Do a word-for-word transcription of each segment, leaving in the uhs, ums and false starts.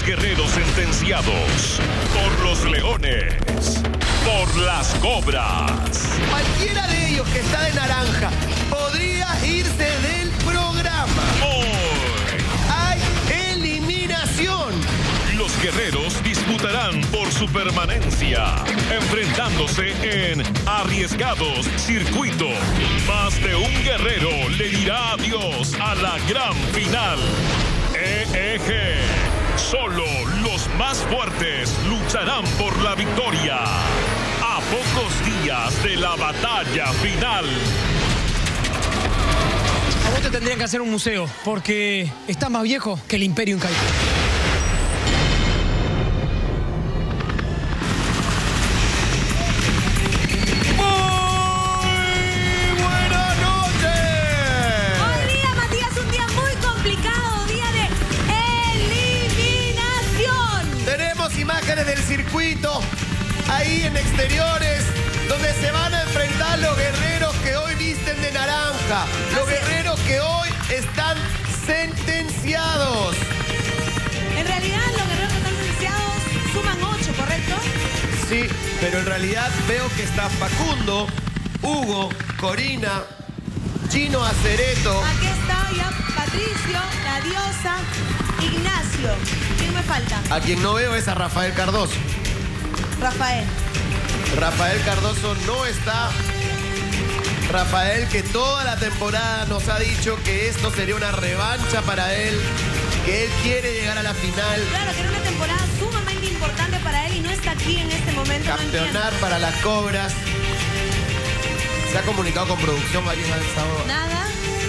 los guerreros sentenciados por los leones, por las cobras. Cualquiera de ellos que está de naranja podría irse del programa. Hoy Hay eliminación. los guerreros disputarán por su permanencia, enfrentándose en arriesgados circuitos. Más de un guerrero le dirá adiós a la gran final. E E G. Solo los más fuertes lucharán por la victoria. A pocos días de la batalla final. A vos te tendrían que hacer un museo, porque estás más viejo que el Imperio Incaico. Imágenes del circuito, ahí en exteriores, donde se van a enfrentar los guerreros que hoy visten de naranja, los guerreros que hoy están sentenciados. En realidad, los guerreros que están sentenciados suman ocho, ¿correcto? Sí, pero en realidad veo que está Facundo, Hugo, Corina, Chino Acereto. Aquí está ya Patricio, la diosa, Ignacio. ¿Quién me falta? A quien no veo es a Rafael Cardoso. Rafael. Rafael Cardoso no está. Rafael, que toda la temporada nos ha dicho que esto sería una revancha para él, que él quiere llegar a la final. Claro, que era una temporada sumamente importante para él y no está aquí en este momento. Campeonar no para las cobras. ¿Se ha comunicado con producción alguien al sábado? Nada.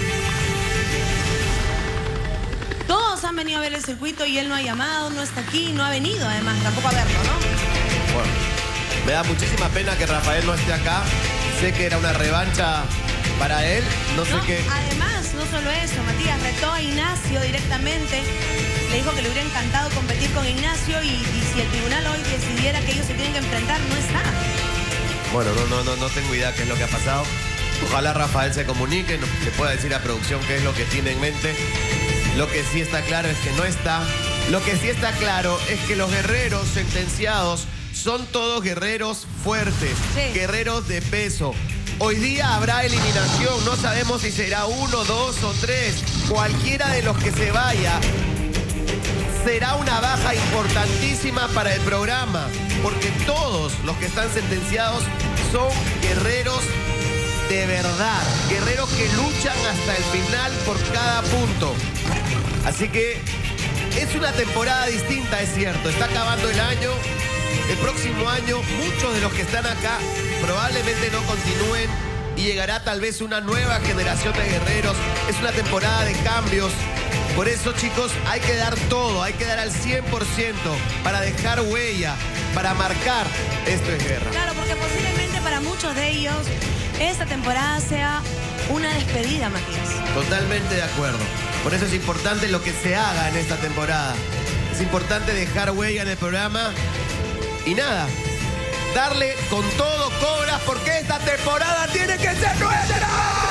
Todos han venido a ver el circuito y él no ha llamado, no está aquí, no ha venido además tampoco a verlo, ¿no? Bueno, me da muchísima pena que Rafael no esté acá. Sé que era una revancha para él. No, no sé qué. Además, no solo eso, Matías retó a Ignacio directamente. Le dijo que le hubiera encantado competir con Ignacio y, y si el tribunal hoy decidiera que ellos se tienen que enfrentar, no está. Bueno, no, no, no, no tengo idea qué es lo que ha pasado. Ojalá Rafael se comunique, le pueda decir a producción qué es lo que tiene en mente. Lo que sí está claro es que no está. Lo que sí está claro es que los guerreros sentenciados son todos guerreros fuertes, sí. Guerreros de peso. Hoy día habrá eliminación, no sabemos si será uno, dos o tres. Cualquiera de los que se vaya será una baja importantísima para el programa, porque todos los que están sentenciados son guerreros de verdad, guerreros que luchan hasta el final por cada punto. Así que es una temporada distinta, es cierto. Está acabando el año. El próximo año muchos de los que están acá probablemente no continúen y llegará tal vez una nueva generación de guerreros. Es una temporada de cambios. Por eso, chicos, hay que dar todo, hay que dar al cien por ciento para dejar huella, para marcar. Esto es guerra. Claro, porque posiblemente para muchos de ellos esta temporada sea una despedida, Matías. Totalmente de acuerdo. Por eso es importante lo que se haga en esta temporada. Es importante dejar huella en el programa. Y nada, darle con todo cobras porque esta temporada tiene que ser nuestra.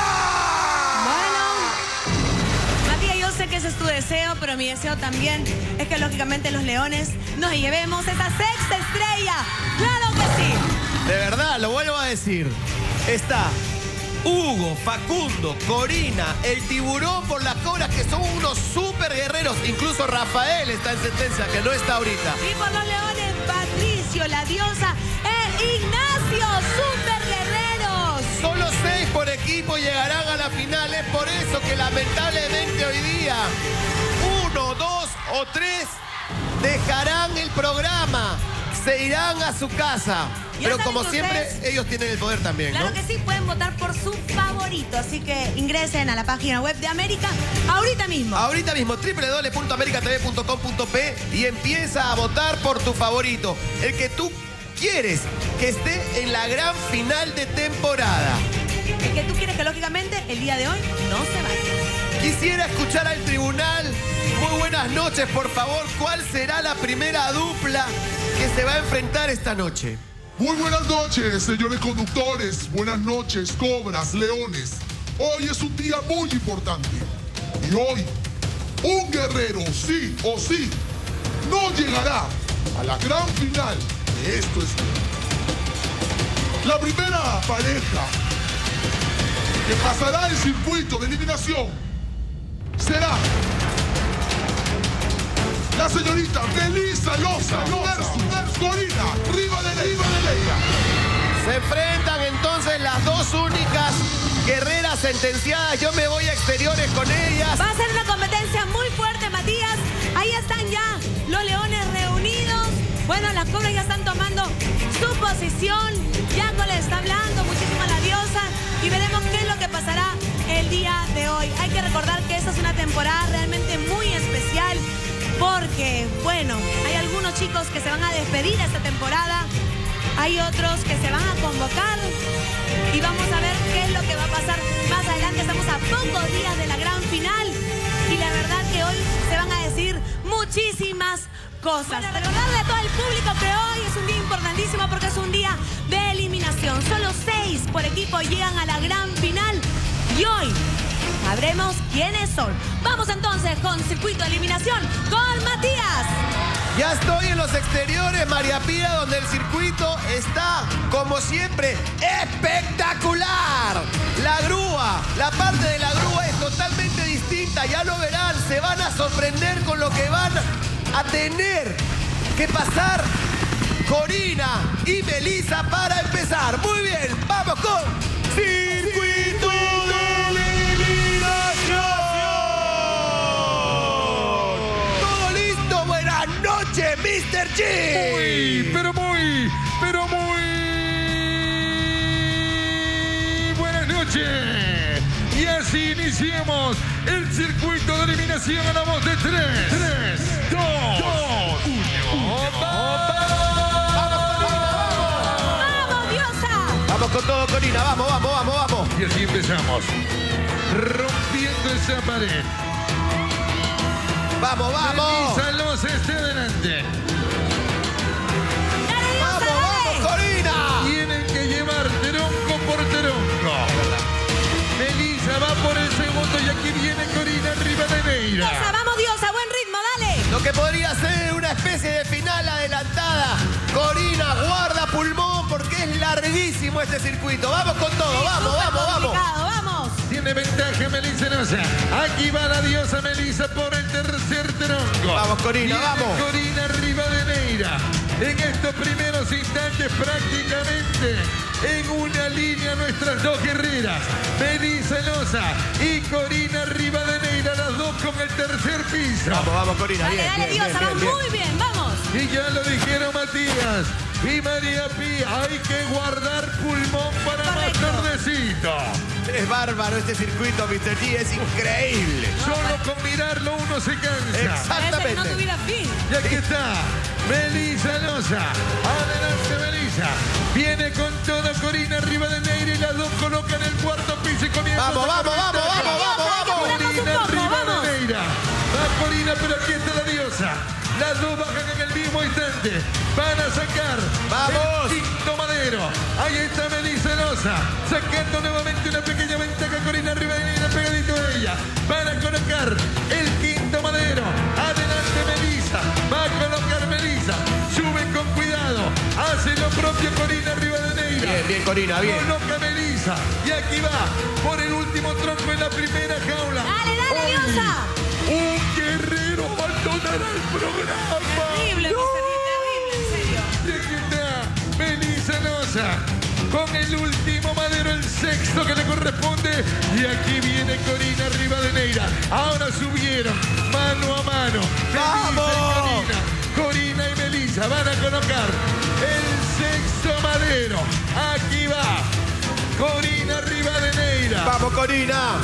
Bueno, Matías, yo sé que ese es tu deseo, pero mi deseo también es que lógicamente los leones nos llevemos esa sexta estrella. ¡Claro que sí! De verdad, lo vuelvo a decir. Está Hugo, Facundo, Corina, el tiburón por las cobras, que son unos super guerreros. Incluso Rafael está en sentencia, que no está ahorita. Y por los leones, Patricio, la diosa, e Ignacio, super guerreros. Solo seis por equipo llegarán a la final. Es por eso que lamentablemente hoy día uno, dos o tres dejarán el programa. Se irán a su casa. Pero como siempre, ustedes, ellos tienen el poder también, claro, ¿no? que sí, pueden votar por su favorito. Así que ingresen a la página web de América ahorita mismo. Ahorita mismo, doble u doble u doble u punto america t v punto com punto p y empieza a votar por tu favorito. El que tú quieres que esté en la gran final de temporada. El que tú quieres que, lógicamente, el día de hoy no se vaya. Quisiera escuchar al tribunal. Muy buenas noches, por favor. ¿Cuál será la primera dupla que se va a enfrentar esta noche? Muy buenas noches, señores conductores. Buenas noches, cobras, leones. Hoy es un día muy importante. Y hoy, un guerrero, sí o sí, no llegará a la gran final de Esto es Vida. La primera pareja que pasará el circuito de eliminación será la señorita Melissa Loza versus Corina Rivadeneira. Se enfrentan entonces las dos únicas guerreras sentenciadas. Yo me voy a exteriores con ellas. Va a ser una competencia muy fuerte, Matías. Ahí están ya los leones reunidos. Bueno, las cobras ya están tomando su posición. Yaco le está hablando muchísimo a la diosa. Y veremos qué es lo que pasará el día de hoy. Hay que recordar que esta es una temporada realmente muy especial. Porque, bueno, hay algunos chicos que se van a despedir esta temporada. Hay otros que se van a convocar. Y vamos a ver qué es lo que va a pasar más adelante. Estamos a pocos días de la gran final. Y la verdad que hoy se van a decir muchísimas cosas. Para recordarle a todo el público que hoy es un día importantísimo porque es un día de eliminación. Solo seis por equipo llegan a la gran final. Y hoy sabremos quiénes son. Vamos entonces con circuito de eliminación con Matías. Ya estoy en los exteriores, María Pía, donde el circuito está, como siempre, espectacular. La grúa, la parte de la grúa es totalmente distinta, ya lo verán, se van a sorprender con lo que van a tener que pasar Corina y Melissa para empezar. Muy bien, vamos con circuito de eliminación. Todo listo, buenas noches, mister G. Muy, pero muy, pero muy buenas noches. Y así iniciamos el circuito de eliminación a la voz de tres, tres, dos, uno. ¡Vamos, diosa! Vamos con todo, Corina, vamos, vamos, vamos, vamos. Y así empezamos. Rompiendo esa pared. Vamos, vamos. Melissa Loza esté adelante. ¡Dale, diosa, Vamos, dale! vamos, Corina. Tienen que llevar tronco por tronco. Melissa va por el segundo y aquí viene Corina Rivadeneira. Diosa, vamos, diosa, buen ritmo, dale. Lo que podría ser una especie de final adelantada. Corina, guarda pulmón porque es larguísimo este circuito. Vamos con todo, vamos, Súper vamos, vamos. complicado, vamos. Tiene ventaja Melissa Loza. Aquí va la diosa Melissa por el tercer tronco. Vamos, Corina, Viene vamos. Corina Rivadeneira. En estos primeros instantes prácticamente en una línea nuestras dos guerreras. Melissa Loza y Corina Rivadeneira, las dos con el tercer piso. Vamos, vamos, Corina, Dale, bien, dale, bien, diosa, bien, vamos bien, muy bien, vamos. Y ya lo dijeron Matías y María Pía, hay que guardar pulmón para Correcto. más tardecito. Es bárbaro este circuito, mister G, es increíble. Solo con mirarlo uno se cansa. Exacto. Parece que no Exactamente. tuviera fin. Y aquí está Melissa Loza. Adelante Melissa. Viene con todo Corina Rivadeneira y las dos colocan el cuarto piso y comienza. Vamos, a vamos, sacar vamos, ventaja. vamos, vamos, vamos. Corina Un poco, vamos. Rivadeneira. Va Corina, pero aquí está la diosa. Las dos bajan en el mismo instante. Van a sacar ¡Vamos! el quinto madero. Ahí está Melissa Loza. Sacando nuevamente una pequeña ventaja. Corina Rivadeneira pegadito a ella. Van a colocar el quinto madero. Adelante Melissa. Va a colocar Melissa. Sube con cuidado. Hace lo propio Corina Rivadeneira. Bien, bien, Corina, bien. Coloca Melissa. Y aquí va por el último tronco en la primera jaula. Dale, dale, Hoy, diosa. un guerrero abandonará el programa. Terrible, mister G, terrible, en serio. Y aquí está Melissa Loza con el último madero, el sexto que le corresponde. Y aquí viene Corina Rivadeneira. Ahora subieron mano a mano. ¡Vamos! Melissa y Corina. Corina y Melissa van a colocar el sexto madero. Aquí va Corina Rivadeneira. Vamos, Corina.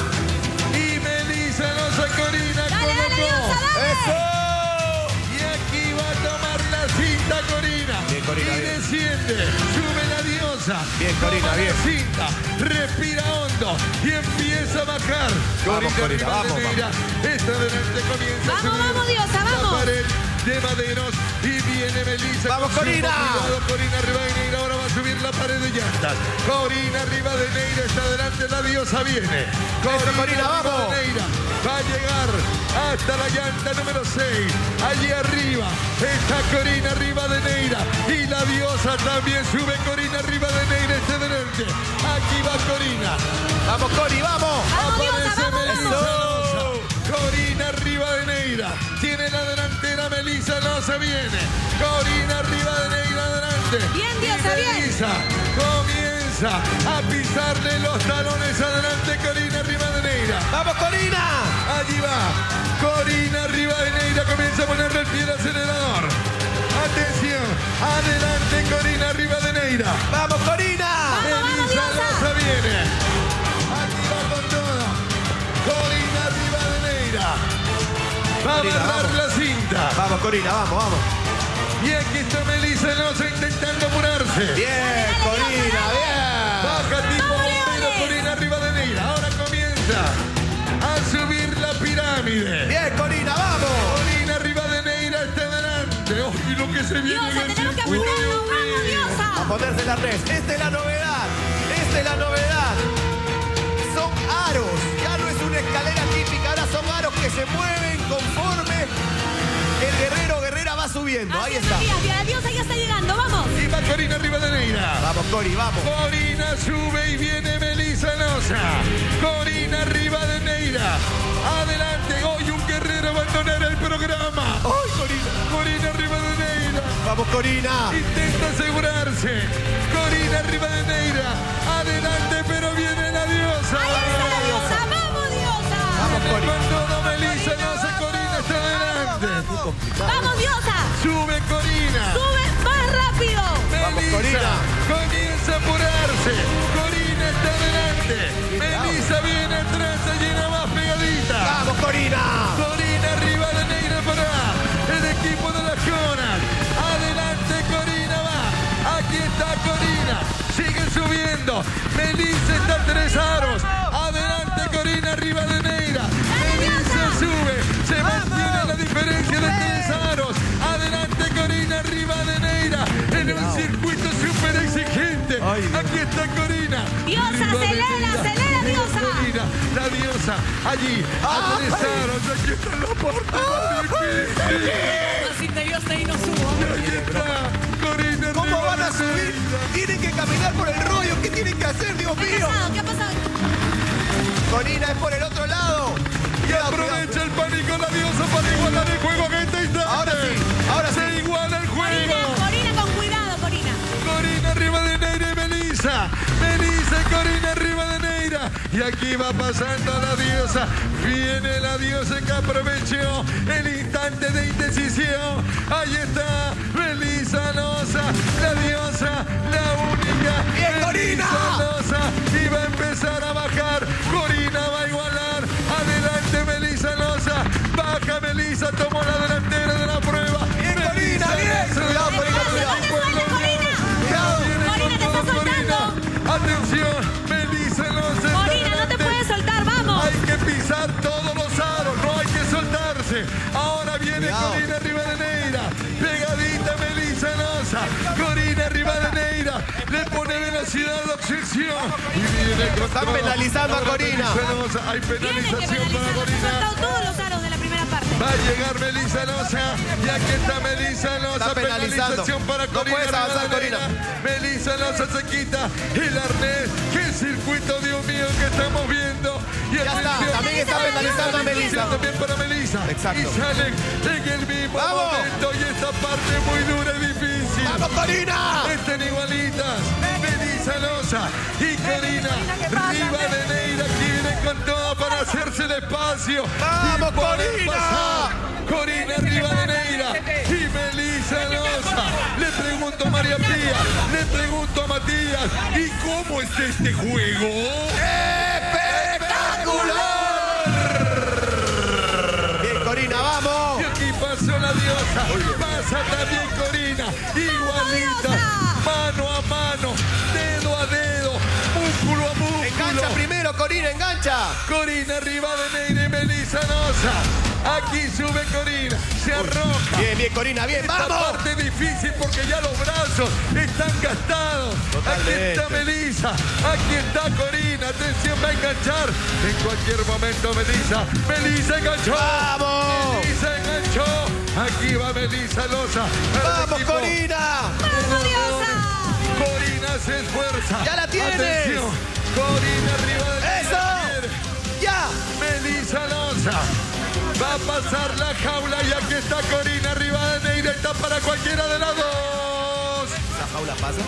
Y Melissa Loza, Corina Dale, dale, colocó. diosa, dale. ¡Eso! Y aquí va a tomar la cinta Corina. Bien, Corina, y bien. desciende. Sube la diosa. Bien, Corina, Toma bien. la cinta. Respira hondo. Y empieza a bajar. Vamos, Corina, vamos, Rivadeneira. Esta adelante comienza a Vamos, subir vamos, diosa, la vamos. pared de maderos. Y viene Melissa. Vamos, con Corina. sumo cuidado. Corina Rivadeneira ahora va a subir la pared de llantas. Corina Rivadeneira está adelante. La diosa viene. Eso, Corina, vamos. Rivadeneira va a llegar hasta la llanta número seis. Allí arriba está Corina Rivadeneira. Y la diosa también sube. Corina Rivadeneira este delante. Aquí va Corina. Vamos, Cori, vamos. Aparece vamos, Melissa vamos. Loza. Corina Rivadeneira. Tiene la delantera. Melissa Loza viene. Corina Rivadeneira adelante. Bien, Y diosa, bien. Melissa comienza a pisarle los talones adelante. Corina Rivadeneira. ¡Vamos, Corina! Allí va. Corina Rivadeneira comienza a ponerle el pie al acelerador. Atención. Adelante Corina Rivadeneira. ¡Vamos, Corina! Melissa Loza viene. Aquí va con todo. Corina Rivadeneira. Va a Corina, agarrar vamos. la cinta. Vamos, Corina, vamos, vamos. Y aquí está Melissa Loza intentando apurarse. Bien, Corina, bien. Baja tipo bombero Corina Rivadeneira. Ahora comienza a subir la pirámide. Bien, Corina, vamos. Corina Rivadeneira está delante. ¡Oh, y lo que se viene Diosa, en el tenemos que circuito! apretarnos. ¡Vamos, diosa! A ponerse la red. Esta es la novedad. Esta es la novedad. Son aros. Ya no es una escalera típica. Ahora son aros que se mueven conforme el guerrero guerrera va subiendo. Ahí Así es, está. Matías, la diosa ya está llegando. ¡Vamos! Y va Corina Rivadeneira. Vamos, Cori, vamos. Corina sube y viene Melissa Loza. Corina Rivadeneira. Adelante. Hoy un guerrero abandonará el programa. ¡Ay, Corina! Corina Rivadeneira. Vamos, Corina. Intenta asegurarse. Corina Rivadeneira. Adelante, pero viene la diosa. ¡Ahí está la diosa! ¡Vamos, diosa! Vamos, Cori. Con todo Melissa Loza. Corina está adelante. ¡Vamos, diosa! Sube Corina. ¡Sube más rápido! Melissa Corina. comienza a apurarse. Corina está adelante. Melissa viene atrás, allí nada más pegadita. Vamos, Corina. Corina Rivadeneira para el equipo de las Jonas. Adelante Corina va. Aquí está Corina. Sigue subiendo. Melissa está a tres aros. Adelante Corina Rivadeneira. Melissa sube. Se mantiene la diferencia de tres aros. Adelante Corina Rivadeneira. En un circuito súper exigente. Ay, Aquí está Corina. Diosa, Rivadeneira. acelera, acelera, diosa. Corina, la diosa, allí, a tres aros. Aquí está la parte más difícil. Así te diosa y no subo. Ahí está Corina ¿Cómo van a subir? Rivadeneira. Tienen que caminar por el rollo. ¿Qué tienen que hacer, Dios ¿Qué mío? ha pasado? ¿Qué ha pasado? Corina es por el otro lado. Y Cuidado, aprovecha el pánico la diosa para igualar el juego en este instante. Ahora sí, ahora sí. Se iguala el Corina, juego. Corina, con cuidado, Corina. Corina Rivadeneira y Melissa. Melissa y Corina Rivadeneira. Y aquí va pasando la diosa. Viene la diosa que aprovechó el instante de indecisión. Ahí está Melissa Loza, la diosa, la única. ¡Bien, Corina! Melissa Loza. Y va a empezar a bajar. Corina va a igualar. Adelante Melissa Loza. Baja Melissa, tomó la delantera de la prueba. Bien, Corina, Melissa bien. Loza. Cuidado, Corina, cuidado. No te sueltes, Corina. Cuidado. Viene Corina, con te todo, está soltando. Corina. Atención, Melissa Loza está Corina, no te delante. puedes soltar, vamos. Hay que pisar todos los aros, no hay que soltarse. Ahora viene Cuidado. Corina Rivadeneira. Pegadita Melissa Loza. Corina Rivadeneira. Le pone velocidad a la obsesión. Y viene con Están todo. penalizando a Ahora Corina. Melissa Loza. Hay Tienen que penalización para penalizar. Se han Corina. soltado todos los aros de la primera parte. Va a llegar Melissa Loza. Y aquí está Melissa Loza. Está penalizando. Penalización para No Corina puedes avanzar, Rivadeneira. Melissa Loza se quita el arnés. ¡Qué circuito, Dios mío, que estamos viendo! Y Ya está, atención, también está penalizando a Melissa. También para Melissa. Exacto. Y salen en el mismo ¡Vamos! momento. Y esta parte es muy dura y difícil. ¡Vamos, Corina! Están igualitas. Melissa Loza y Corina Rivadeneira que vienen con todo para hacerse el espacio. ¡Vamos, y poder Corina! pasar. Corina Rivadeneira y Melissa Loza. Le pregunto a María Pía, le pregunto a Matías, ¿y cómo es este juego? ¡Espectacular! Bien, Corina, vamos. Y aquí pasó la diosa, pasa también Corina, igualita, mano a mano, dedo a dedo, músculo a músculo. Engancha primero, Corina, Corina, engancha. Corina arriba de Neira y Melissa Nosa. Aquí sube Corina, se arroja. Bien, bien, Corina, bien, Esta vamos. parte difícil porque ya los brazos están gastados. Totalmente. Aquí está Melissa, aquí está Corina. Atención, va a enganchar. En cualquier momento Melissa. Melissa enganchó. ¡Vamos! Melissa enganchó. Aquí va Melissa Loza. ¡Vamos, Corina! ¡Vamos, diosa! Corina se esfuerza. ¡Ya la tienes! Atención. Corina arriba de ¡Eso! ¡Ya! Melissa Loza. Va a pasar la jaula y aquí está Corina arriba de Neira. Está para cualquiera de las dos. ¿La jaula pasa?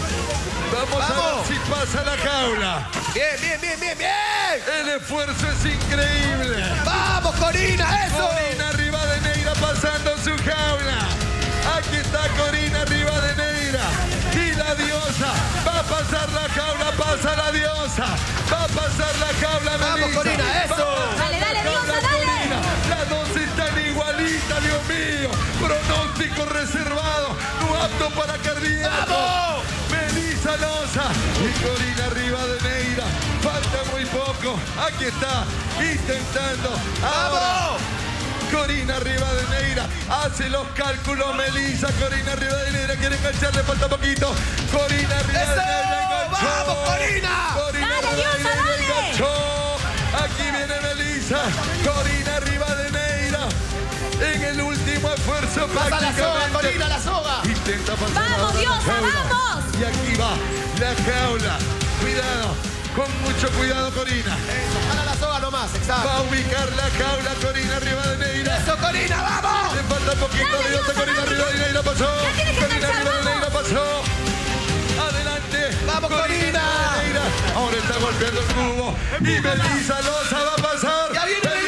Vamos, a ¡Vamos! ver si pasa la jaula. Bien, bien, bien, bien, bien. El esfuerzo es increíble. ¡Vamos, Corina! ¡Eso! Corina arriba de Neira pasando su jaula. Aquí está Corina arriba de Neira. Y la diosa va a pasar la jaula, pasa la diosa. Va a pasar la jaula, ¡Vamos, Melissa. Corina, eso! Va a pasar Dale, dale, la jaula, diosa, dale. Corina. Las dos están igualitas, Dios mío. Pronóstico reservado, no apto para cardíaco. ¡Vamos! Melissa Loza y Corina arriba de Neira. Falta muy poco. Aquí está, intentando. Ahora, ¡Vamos! Corina arriba de Neira. Hace los cálculos, Melissa. Corina arriba de Neira. Quiere engancharle, falta poquito. Corina arriba ¡Eso! de Neira. Enganchó. ¡Vamos, Corina! Corina ¡Dale, arriba de diosa, Neira, dale! enganchó. Aquí viene Melissa. Corina arriba de Neira. En el último esfuerzo, ¡Pasa la soga, prácticamente. Corina, la soga! Intenta pasar ¡Vamos, ahora la diosa, jaula. vamos! Y aquí va la jaula. Cuidado, con mucho cuidado, Corina. Eso, para la soga nomás, Va exacto. a ubicar la jaula, Corina arriba de Neira. ¡Eso, Corina, vamos! Le falta poquito, Dale, de diosa, Corina dale. arriba de Neira pasó. Ya tiene que Corina enganchar, arriba de Neira vamos. pasó. Adelante. ¡Vamos, Corina! arriba de Neira. Ahora está golpeando el cubo. Y Melissa Loza va a pasar. ¡Ya viene